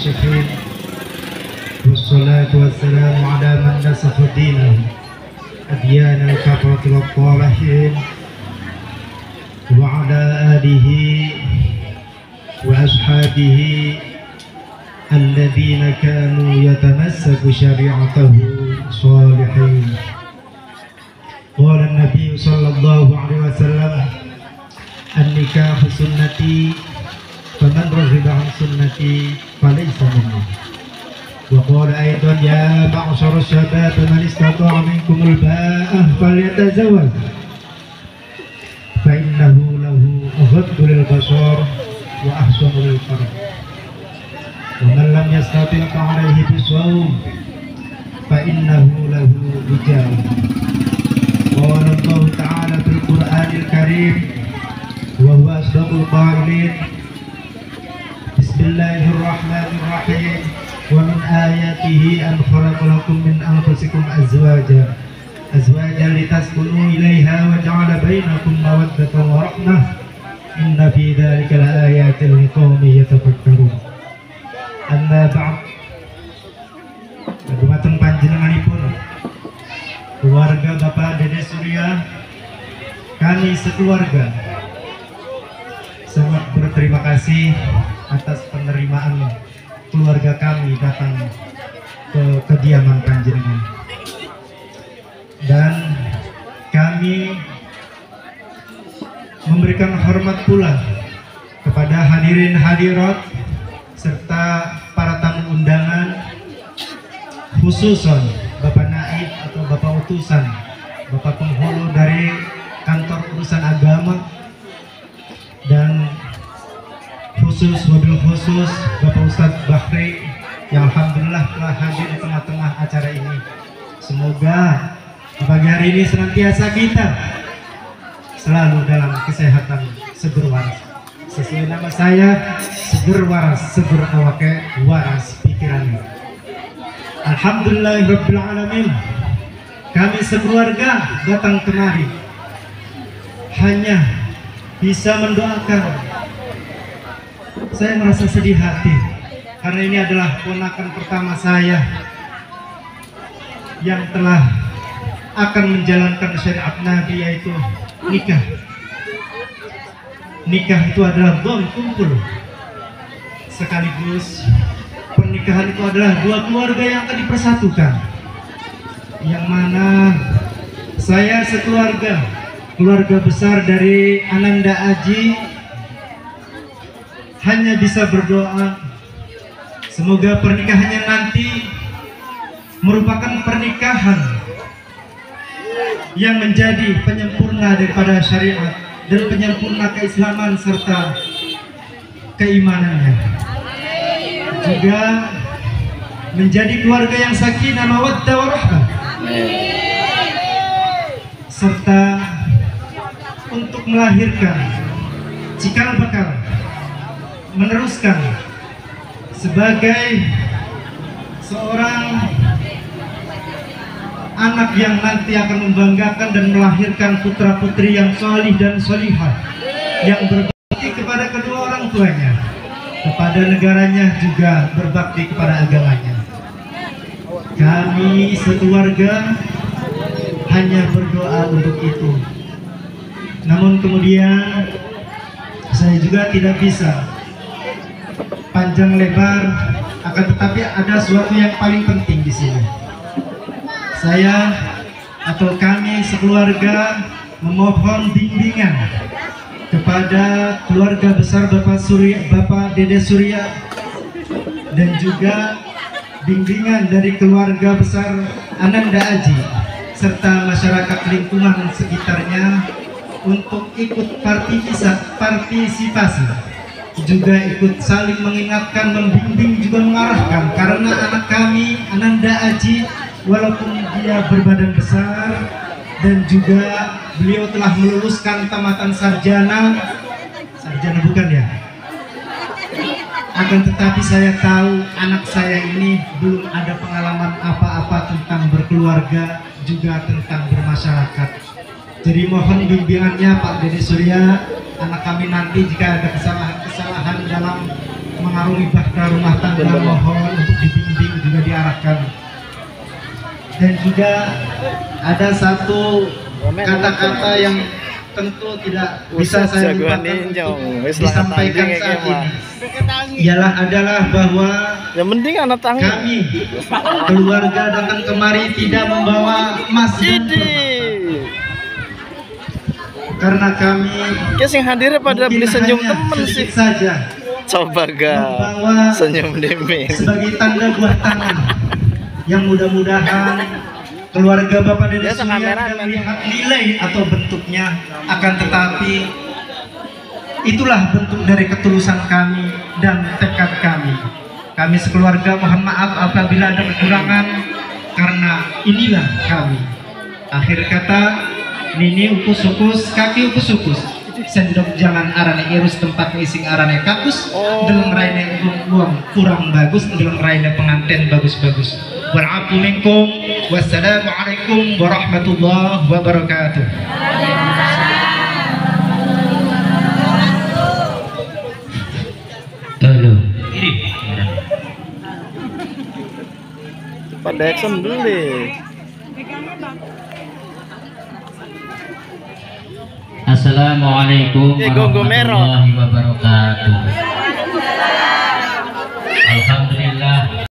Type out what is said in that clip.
الراشدين والصلاة والسلام على من نسخ دينه أديان الكفرة والطالحين وعلى آله وأصحابه الذين كانوا يتمسك شريعته صالحين. قال النبي صلى الله عليه وسلم النكاح سنتي فمن رغب عن سنتي فليس مني. وقال أيضا يا معشر الشباب من استطاع منكم الباءة فليتزوج فإنه له أغض للبصر وأحسن للفرج ومن لم يستطع فعليه بالصوم فإنه له وجاء. قال الله تعالى في القرآن الكريم وهو أصدق القائلين بسم الله الرحمن الرحيم ومن آياته أن خلق لكم من أنفسكم أزواجا لتسكنوا إليها وجعل بينكم مودة ورحمة إن في ذلك لآيات لقوم يتفكرون. Amma ba'd. Dumateng panjenenganipun keluarga Bapak Dede Surya, kami sekeluarga sangat berterima kasih atas penerimaan keluarga kami datang ke kediaman panjenengan, dan kami memberikan hormat pula kepada hadirin hadirat serta para tamu undangan, khususon Bapak Naib atau Bapak Utusan, Bapak Penghulu dari Kantor Urusan Agama, dan wabil khusus Bapak Ustadz Bahri yang alhamdulillah telah hadir di tengah-tengah acara ini. Semoga di pagi hari ini senantiasa kita selalu dalam kesehatan seger waras. Sesuai nama saya, seger waras, seger awake, waras pikirannya. Alhamdulillahirabbil alamin. Kami sekeluarga datang kemari hanya bisa mendoakan. Saya merasa sedih hati karena ini adalah ponakan pertama saya yang telah akan menjalankan syariat Nabi, yaitu nikah. Nikah itu adalah bom kumpul, sekaligus pernikahan itu adalah dua keluarga yang akan dipersatukan, yang mana saya sekeluarga, keluarga besar dari Ananda Aji, hanya bisa berdoa semoga pernikahannya nanti merupakan pernikahan yang menjadi penyempurna daripada syariat dan penyempurna keislaman serta keimanannya, juga menjadi keluarga yang sakinah mawaddah warahmah, serta untuk melahirkan cikal bakal meneruskan sebagai seorang anak yang nanti akan membanggakan dan melahirkan putra-putri yang solih dan solihah, yang berbakti kepada kedua orang tuanya, kepada negaranya, juga berbakti kepada agamanya. Kami sekeluarga hanya berdoa untuk itu. Namun kemudian saya juga tidak bisa panjang lebar, akan tetapi ada sesuatu yang paling penting di sini. Saya atau kami sekeluarga memohon bimbingan kepada keluarga besar Bapak Dede Surya, dan juga bimbingan dari keluarga besar Ananda Aji serta masyarakat lingkungan sekitarnya untuk ikut partisipasi, juga ikut saling mengingatkan, membimbing, juga mengarahkan, karena anak kami Ananda Aji walaupun dia berbadan besar dan juga beliau telah meluluskan tamatan sarjana bukan ya, akan tetapi saya tahu anak saya ini belum ada pengalaman apa-apa tentang berkeluarga, juga tentang bermasyarakat. Jadi mohon bimbingannya Pak Dede Surya, anak kami nanti jika ada kesalahan dalam mengarungi bahtera rumah tangga mohon untuk dibimbing juga diarahkan. Dan juga ada satu kata-kata yang tentu tidak bisa saya lupakan untuk disampaikan saat ini. Adalah bahwa yang penting anak tangga kami keluarga datang kemari tidak membawa emas dan karena kami yang hadir pada beli senyum temen sih saja coba gak senyum demi sebagai tanda buah tangan yang mudah-mudahan keluarga Bapak Deddy Surya tidak melihat nilai atau bentuknya, akan tetapi itulah bentuk dari ketulusan kami dan tekad kami. Kami sekeluarga mohon maaf apabila ada kekurangan, karena inilah kami. Akhir kata, nini ukus-ukus, kaki ukus-ukus, sendok jangan arane irus tempat ngising arane kakus, deleng raine uang kurang bagus, deleng raine pengantin bagus-bagus. Wa'afu minkum, wassalamualaikum warahmatullahi wabarakatuh. pada action beli. Assalamualaikum warahmatullahi wabarakatuh. Alhamdulillah.